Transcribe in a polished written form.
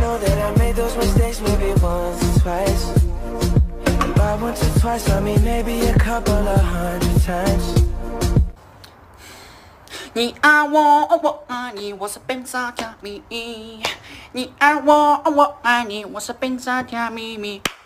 know that I made those mistakes maybe once or twice. And by once or twice, I mean maybe a couple of 100 times. 你爱我，我爱你，我是本色加秘密。你爱我，我爱你，我是本色加秘密。